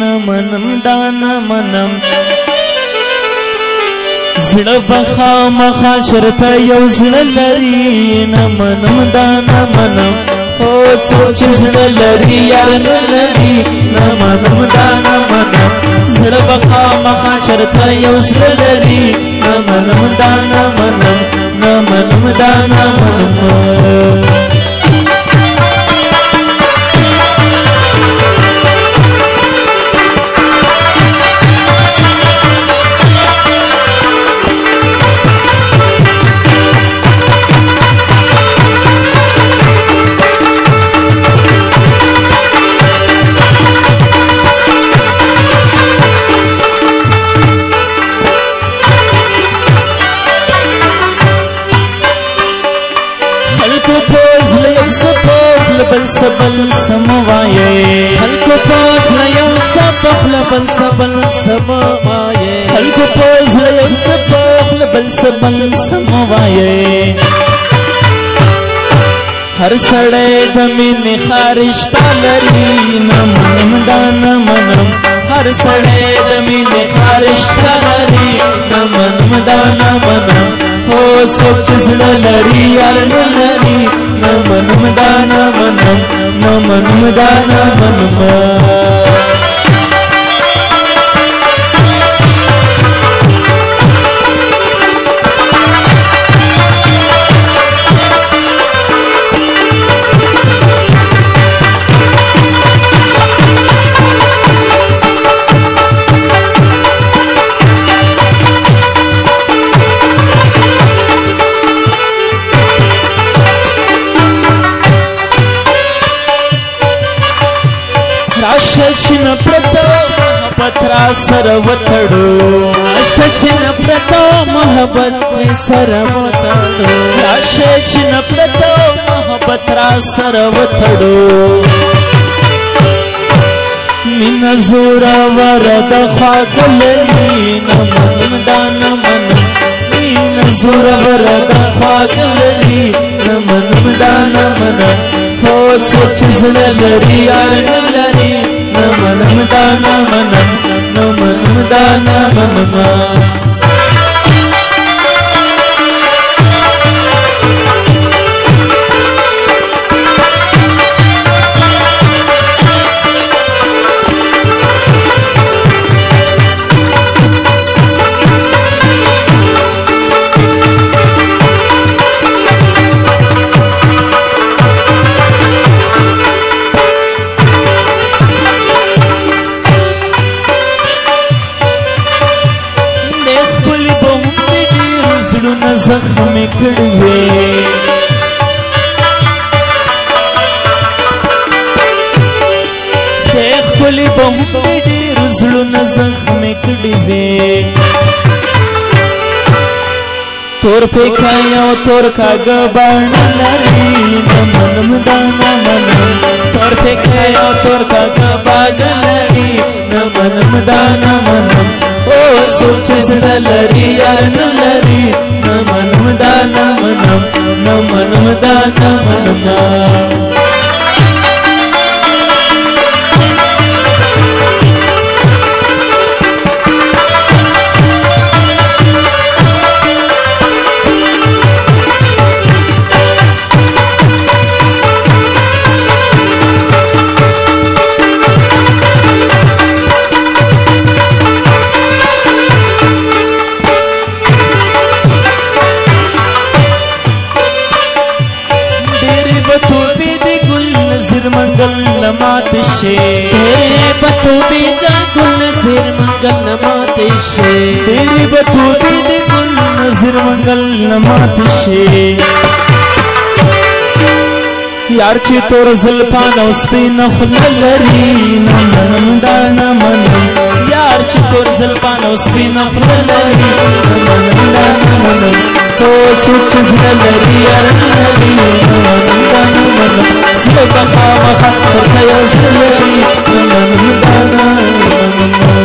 منم دا منم زړه بخا مخا چرته یو زړه لري منم دا منم او څوک چې زړه لري یار نه لري منم دا منم زړه بخا مخا چرته یو زړه لري منم دا منم دا منم بل سبل سموایه خلکو پاس لیو سبخ لبل سبل سموایه خلکو پاس لیو سبخ لبل سبل سموایه هر سړی د مینې خارشته لري منم دا منم هر سړی د مینې خارشته لري منم دا منم هو څوک چې زړه لري یار نه لري منم دا منم دا منم सचिन प्रतो मोहब्बत रा सर वतड़ो सचिन प्रतो मोहब्बत सर वतड़ो सचिन प्रतो मोहब्बत रा सर वतड़ो मिन जोरा वरद खागलनी नमन दान मन मिन जोरा वरद खागलनी नमन दान मन हो सोच जला लरी यार लरी منم دا منم دا منم زخم کړوي دیکھ خپل بم ډېر زړونه زخم کړوي تور پکای او تور کاګ باندې لري منم دا منم تور پکای او تور کاګ باندې لري منم دا منم او سوچ زړه لري یار نه لري منم دا منم دا منم मंगल नमात शे तेरे बतू बीजा गुल नज़ीर मंगल नमात शे तेरे बतू बीजा गुल नज़ीर मंगल नमात शे यार ची तोर ज़ुल्फान उस्पीन खुललरी मनम दा मनम यार ची तोर ज़ुल्फान उस्पीन खुललरी मनम दा मनम तो सुच ज़ललरी यार लरी मनम दा मनम सब खा मखा कर खया ज़ललरी मनम दा मनम